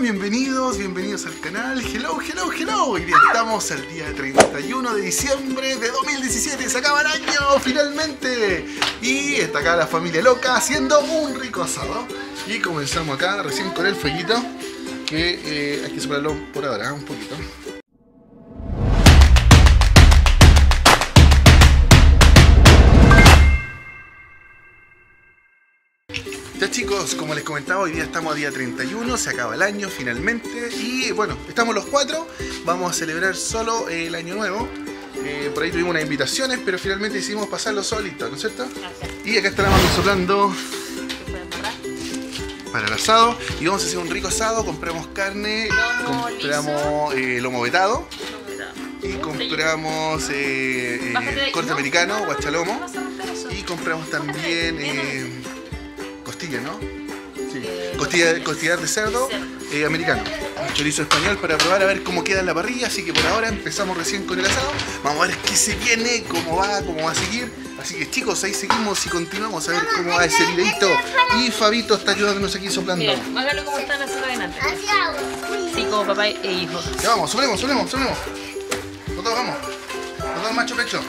Bienvenidos al canal. Hello. Hoy día estamos al día 31 de diciembre de 2017. Se acaba el año, finalmente. Y está acá la familia loca haciendo un rico asado. Y comenzamos acá recién con el fueguito, que hay que soplarlo por ahora, un poquito. Ya chicos, como les comentaba, hoy día estamos a día 31, se acaba el año finalmente. Y bueno, estamos los cuatro, vamos a celebrar solo el año nuevo. Por ahí tuvimos unas invitaciones, pero finalmente decidimos pasarlo solitos, ¿no es cierto? Y acá está la mano soplando para el asado. Y vamos a hacer un rico asado, compramos carne, compramos lomo vetado. Y compramos corte americano, guachalomo. Y compramos también costilla, ¿no? Sí. Costillar de cerdo americano. Un chorizo español para probar a ver cómo queda en la parrilla. Así que por ahora empezamos recién con el asado. Vamos a ver qué se viene, cómo va a seguir. Así que chicos, ahí seguimos y continuamos a ver cómo va ese videito. Y Fabito está ayudándonos aquí soplando. Miren, háganlo como están haciendo adelante. Sí, como papá e hijo. Ya vamos, soplemos. Nosotros vamos. Nosotros macho pecho.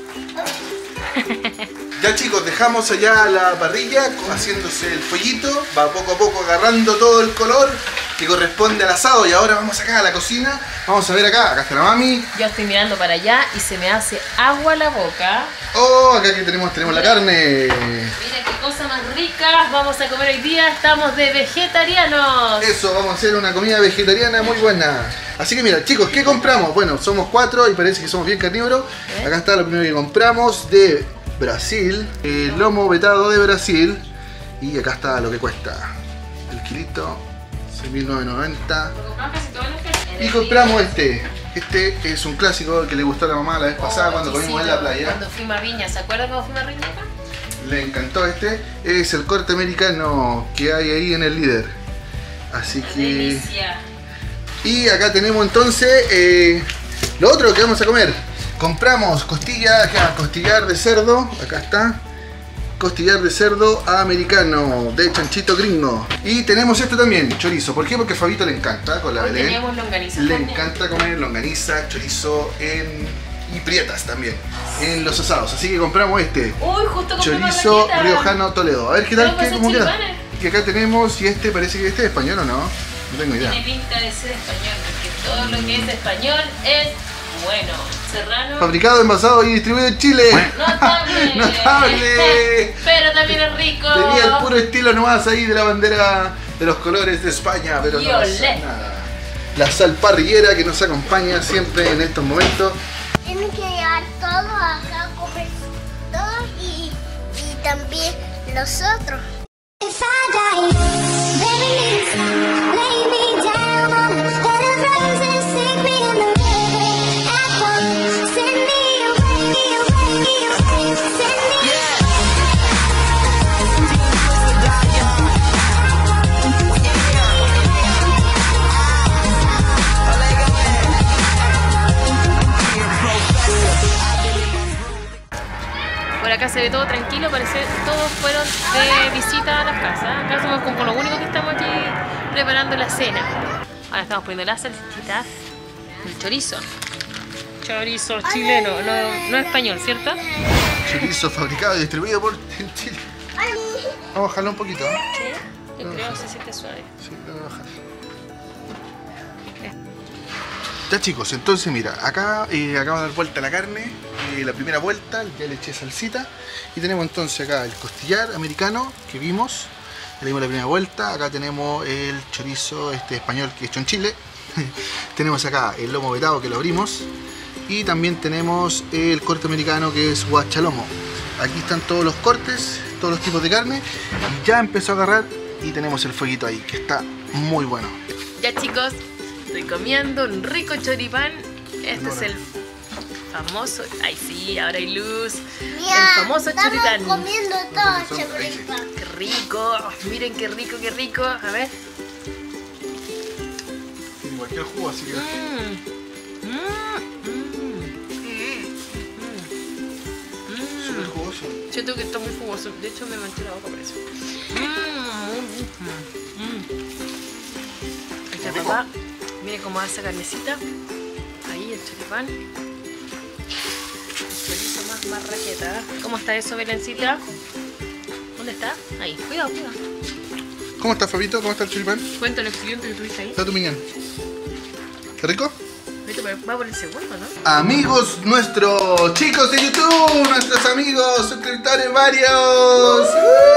Ya chicos, dejamos allá la parrilla haciéndose el fueguito. Va poco a poco agarrando todo el color que corresponde al asado. Y ahora vamos acá a la cocina. Vamos a ver acá está la mami. Yo estoy mirando para allá y se me hace agua a la boca. Oh, acá que tenemos la carne. Mira qué cosa más rica vamos a comer hoy día. Estamos de vegetarianos. Eso, vamos a hacer una comida vegetariana muy buena. Así que mira chicos, ¿qué compramos? Bueno, somos 4 y parece que somos bien carnívoros. Acá está lo primero que compramos de Brasil, el lomo vetado de Brasil. Y acá está lo que cuesta el kilito, 6.990. Y compramos este es un clásico que le gustó a la mamá la vez pasada cuando comimos en la playa. Cuando fuimos a Viña, ¿se acuerdan cuando fuimos a Viña acá? Le encantó es el corte americano que hay ahí en el líder. Así que... Delicia. Y acá tenemos entonces lo otro que vamos a comer. Compramos costillar de cerdo, acá está. Costillar de cerdo americano, de chanchito gringo. Y tenemos esto también, chorizo. ¿Por qué? Porque a Fabito le encanta, con la Belén. Teníamos longaniza. Le encanta comer longaniza, chorizo y prietas también en los asados. Así que compramos Uy, justo chorizo riojano Toledo. A ver qué tal, cómo queda. Y acá tenemos, y parece que es español o no. No tengo idea. Tiene pinta de ser español, porque todo lo que es español es bueno. Serrano. Fabricado, envasado y distribuido en Chile. Notable. Notable. Pero también es rico. Tenía el puro estilo nomás ahí de la bandera de los colores de España, pero no pasa nada. La sal parrillera que nos acompaña siempre en estos momentos. Tienen que llevar todo acá, comer todo y también los otros. Por acá se ve todo tranquilo, parece que todos fueron de visita a las casas. Acá somos como lo único que estamos aquí preparando la cena. Ahora estamos poniendo las salchichitas, el chorizo. Chorizo chileno, no español, ¿cierto? Chorizo fabricado y distribuido por Chile. Vamos a bajarlo un poquito. Sí, yo creo que se siente suave. Sí, lo voy a bajar. Ya chicos, entonces mira, acá acabo de dar vuelta la carne, la primera vuelta, ya le eché salsita. Y tenemos entonces acá el costillar americano que vimos, le dimos la primera vuelta. Acá tenemos el chorizo español que he hecho en Chile. Tenemos acá el lomo vetado que lo abrimos. Y también tenemos el corte americano que es guachalomo. Aquí están todos los cortes, todos los tipos de carne. Ya empezó a agarrar y tenemos el fueguito ahí, que está muy bueno. Ya chicos, estoy comiendo un rico choripán. Este es el famoso... Ay sí, ahora hay luz. Mira, el famoso choripán. Estamos comiendo todo choripán. Qué rico, miren qué rico. A ver. Tiene cualquier jugo, así que... Súper jugoso. Siento que está muy jugoso. De hecho me manché la boca por eso. rico. papá. Miren cómo hace carnecita. Ahí el choripán. El chorizo más raqueta. ¿Cómo está eso, Belencita? ¿Dónde está? Ahí. Cuidado, cuidado. ¿Cómo está, Fabito? ¿Cómo está el choripán? Cuenta el accidente que tuviste ahí. ¿Está tu miñón? ¿Está rico? Va por el segundo, ¿no? Amigos nuestros, chicos de YouTube, nuestros amigos, suscriptores varios.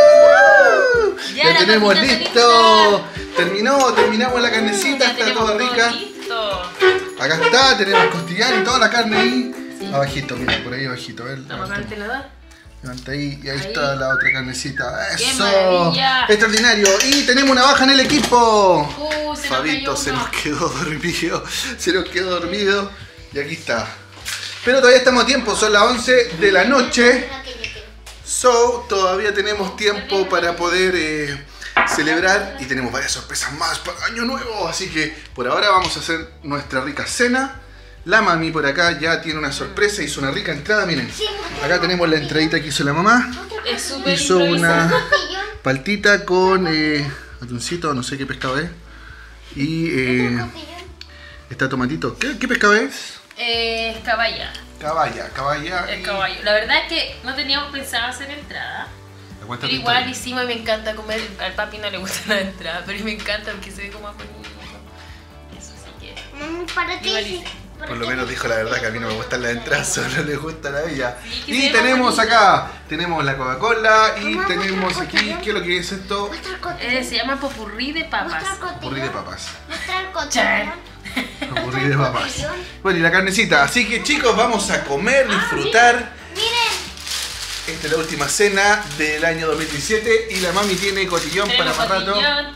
Ya tenemos listo. Terminamos la carnecita, está toda rica. Listo. Acá está, tenemos costillar y toda la carne ahí. Sí. Abajito, mira, por ahí abajito. A ver, vamos a ver el tenedor. Levanta ahí y ahí está la otra carnecita. ¡Qué ¡Eso! maravilla! ¡Extraordinario! Y tenemos una baja en el equipo. Fabito se nos quedó dormido. Y aquí está. Pero todavía estamos a tiempo, son las 11 de la noche. Todavía tenemos tiempo para poder celebrar. Y tenemos varias sorpresas más para Año Nuevo. Así que por ahora vamos a hacer nuestra rica cena. La mami por acá ya tiene una sorpresa, hizo una rica entrada, miren. Acá tenemos la entradita que hizo la mamá. Hizo una paltita con atuncito, no sé qué pescado es. Y está tomatito. ¿Qué pescado es? Caballa. Caballa. El caballo. La verdad es que no teníamos pensado hacer entrada. Pero igual hicimos y me encanta comer. Al papi no le gusta la entrada, pero me encanta porque se ve como bonito. Eso sí que. Para ti. Por lo menos dijo la verdad que a mí no me gustan las entradas, solo le gustan a ella. Sí, y tenemos acá, tenemos la Coca-Cola y tenemos aquí, ¿qué es lo que es esto? Se llama popurrí de papas. Popurrí de papas. Chan. Popurrí de papas. Bueno, y la carnecita. Así que chicos, vamos a comer, disfrutar. Miren. Esta es la última cena del año 2017 y la mami tiene cotillón para más rato.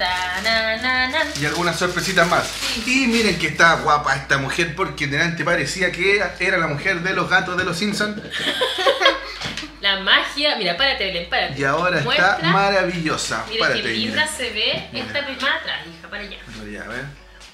Y algunas sorpresitas más. Sí. Y miren que está guapa esta mujer porque delante parecía que era la mujer de los gatos de los Simpsons. La magia, mira, párate Belén, párate. Y ahora está maravillosa. Mira qué linda se ve esta primera atrás, hija, para allá. Para allá, a ver.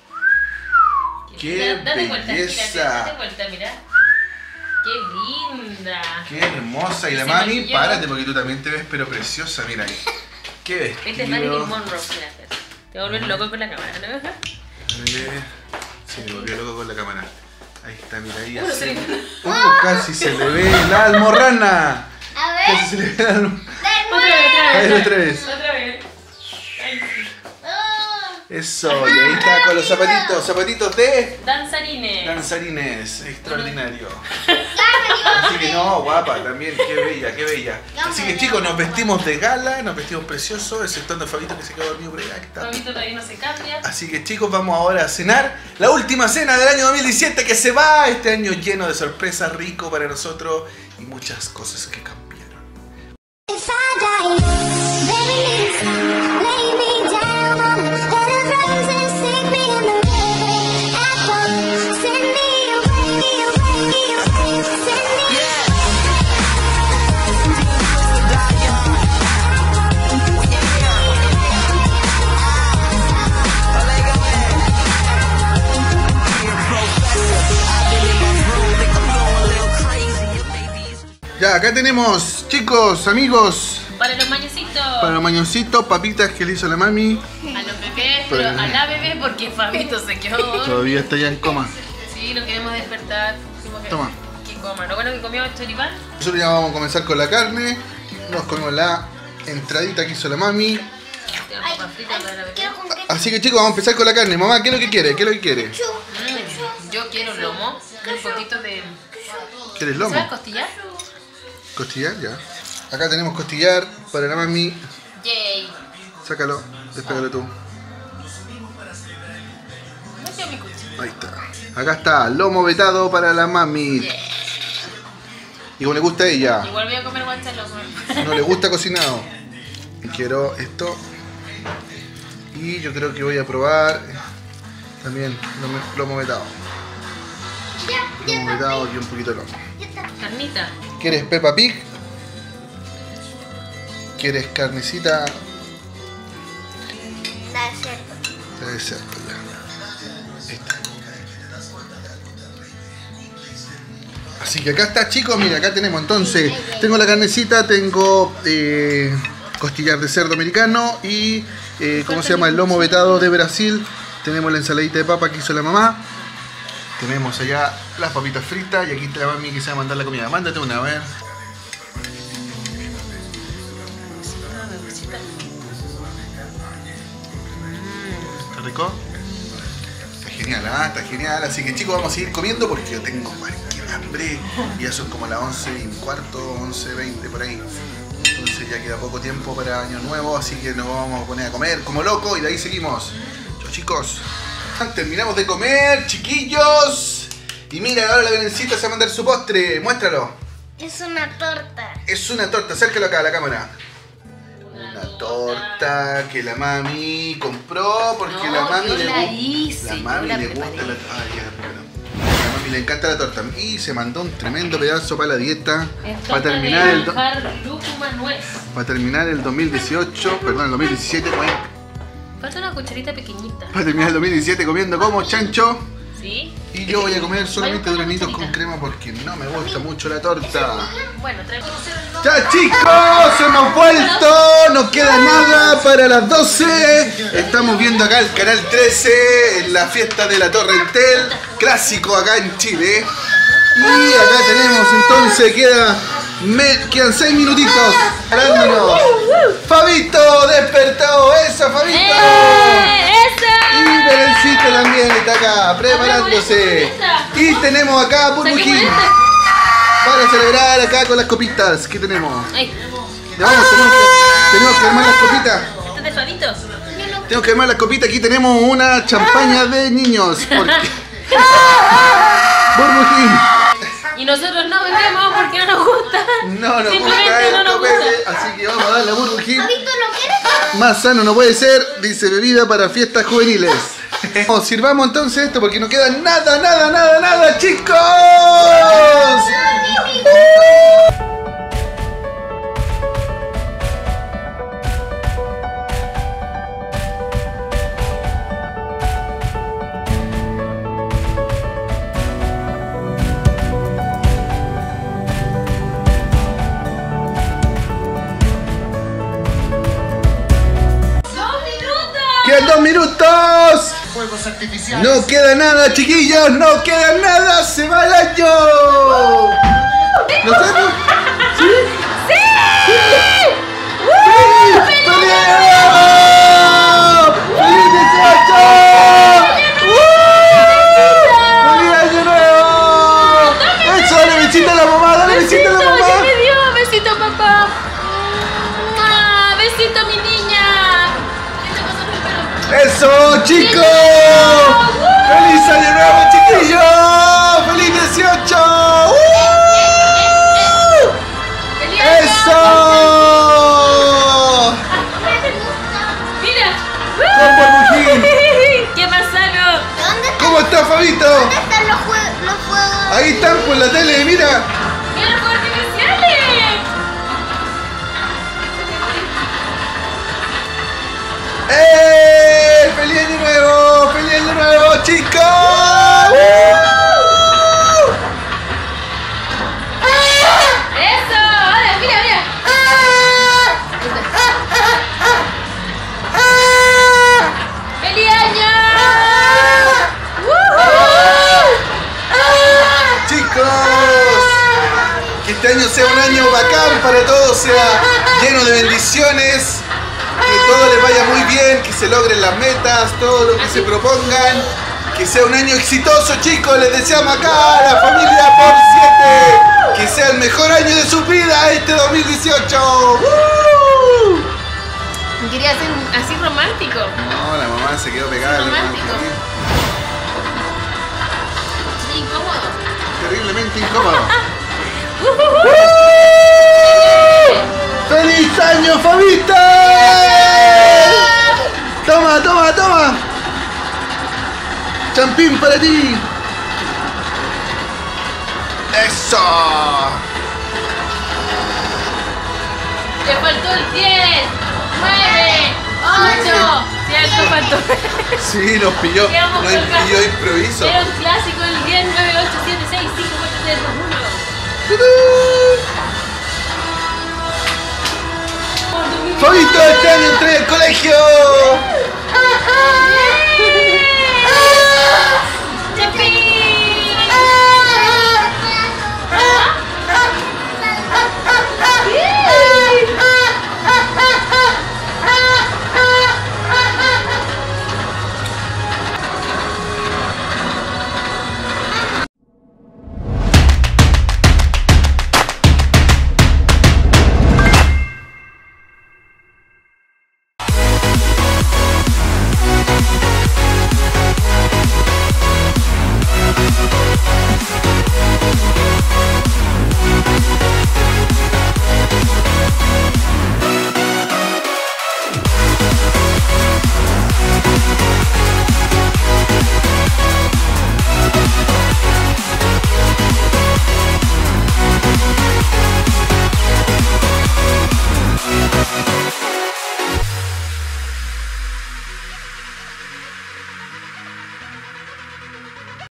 Qué belleza. Date vuelta, mira. ¡Qué linda! ¡Qué hermosa! Y la mami, párate porque tú también te ves pero preciosa, mira ahí. ¡Qué vestido! Este es Marilyn Monroe, mira. Te volvió loco con la cámara, ¿no? Sí, me volvió loco con la cámara. Ahí está, mira ahí así. Casi se le ve la almorrana. A ver. Casi se le ve la almorrana. Otra vez. Eso, y ahí está con los zapatitos de danzarines, extraordinario. Así que no, guapa también, qué bella. Así que chicos, nos vestimos de gala, nos vestimos preciosos, exceptuando a Fabito que se quedó dormido por allá. Fabito todavía no se cambia. Así que chicos, vamos ahora a cenar la última cena del año 2017 que se va, este año lleno de sorpresas, rico para nosotros y muchas cosas que cambiaron. Ya, acá tenemos, chicos, amigos. Para los mañositos. Para los mañositos, papitas que le hizo la mami. A los bebés, pero a la bebé porque Fabito se quedó. Todavía está ya en coma. Sí, lo queremos despertar. Toma. Que coma. Lo bueno que comió el choripán. Nosotros ya vamos a comenzar con la carne. Nos comemos la entradita que hizo la mami. Así que chicos, vamos a empezar con la carne. Mamá, ¿qué es lo que quiere? Yo quiero lomo. Un poquito de... ¿Quieres lomo? ¿Sabes costillar? Costillar, ya. Acá tenemos costillar para la mami. Yay. Sácalo, despégalo tú. Ahí está. Acá está, lomo vetado para la mami. Yeah. Y como le gusta a ella. Igual voy a comer guanchalomo. No le gusta cocinado. Quiero esto. Y yo creo que voy a probar también lomo vetado. Lomo vetado y un poquito de lomo. Carnita. ¿Quieres Peppa Pig? ¿Quieres carnecita? Debe ser, ya. Esta. Así que acá está, chicos, mira, acá tenemos entonces, tengo la carnecita, tengo costillar de cerdo americano y, ¿cómo se llama? El lomo vetado de Brasil Tenemos la ensaladita de papa que hizo la mamá. Tenemos allá las papitas fritas y aquí está la mami que se va a mandar la comida. Mándate una, a ver. ¿Está rico? Está genial, ¿ah? Está genial. Así que chicos, vamos a seguir comiendo porque yo tengo cualquier hambre. Y ya son como las 11:15, 11:20 por ahí. Entonces ya queda poco tiempo para Año Nuevo, así que nos vamos a poner a comer como locos y de ahí seguimos. Chau chicos. Terminamos de comer, chiquillos. Y mira, ahora la Belencita se va a mandar su postre. Muéstralo. Es una torta. Es una torta, acércalo acá a la cámara. Una torta que la mami compró porque la mami le gusta. La mami le gusta la torta. La mami le encanta la torta. Y se mandó un tremendo pedazo para la dieta. Para terminar el 2018, perdón, el 2017 falta una cucharita pequeñita. para terminar el 2017 comiendo como chancho. ¿Sí? Y yo voy a comer solamente duranitos con crema porque no me gusta mucho la torta. Bueno, traemos. ¡Ya chicos! ¡Hemos vuelto! No queda nada para las 12. Estamos viendo acá el canal 13 en la fiesta de la Torre Entel. Clásico acá en Chile. Y acá tenemos entonces, quedan 6 minutitos. Parándonos. ¡Fabito! ¡Despertó! ¡Eso, Fabito! Y Belencita también está acá, preparándose. Y tenemos acá Burbujín para celebrar acá con las copitas. ¿Qué tenemos? Tenemos que armar las copitas. ¿Este es de Fabito? Tenemos que armar las copitas. Aquí tenemos una champaña de niños. Burbujín. Y nosotros no bebemos porque no nos gusta. No nos gusta Simplemente no el nos copete, gusta. así que vamos a darle a Burbujín. ¿Fabito lo quieres? Más sano no puede ser, dice bebida para fiestas juveniles. Sirvamos entonces esto porque no queda nada, chicos. ¡Quedan 2 minutos! Fuegos artificiales. No queda nada, chiquillos, no queda nada, se va el año. ¿Lo sabemos? ¿Sí? ¡Sí! ¡Feliz! ¡Feliz año! ¡Feliz 18! ¡Feliz año nuevo! ¡Eso! ¡Dale besito a la mamá! ¡Dale besito a la mamá! ¿Qué me dio? Besito, papá. Besito, mi niña. ¡Eso, chicos! ¡Feliz año nuevo, chiquillos! ¡Feliz 18! ¡Feliz año! ¡Eso! ¡Mira! ¡Con Burbujín! ¡Qué más sano! ¿Cómo está, Fabito? ¿Dónde están los fuegos? Ahí están por la tele, mira. ¡Mira los fuegos artificiales! ¡Feliz año nuevo! ¡Feliz año nuevo, chicos! ¡Eso! ¡Ahora, mira, mira! ¡Feliz año! Chicos, que este año sea un año bacán para todos, sea lleno de bendiciones, que todo les vaya muy bien, que se logren las metas, todo lo que se propongan, que sea un año exitoso, chicos, les deseamos acá a la familia por 7, que sea el mejor año de su vida este 2018. Quería ser así romántico. No, la mamá se quedó pegada. Romántico. Incómodo. Terriblemente incómodo. ¡Feliz año, Fabita! Toma, toma, toma. Champín para ti. Eso. Te faltó el 10, 9, 8. Cierto, faltó. Sí, nos pilló. Quedamos Nos colgados. pilló improviso. Era un clásico el 10, 9, 8, 7, 6, 5, 4, 3, 2, 1. Fabito, este año entré al colegio.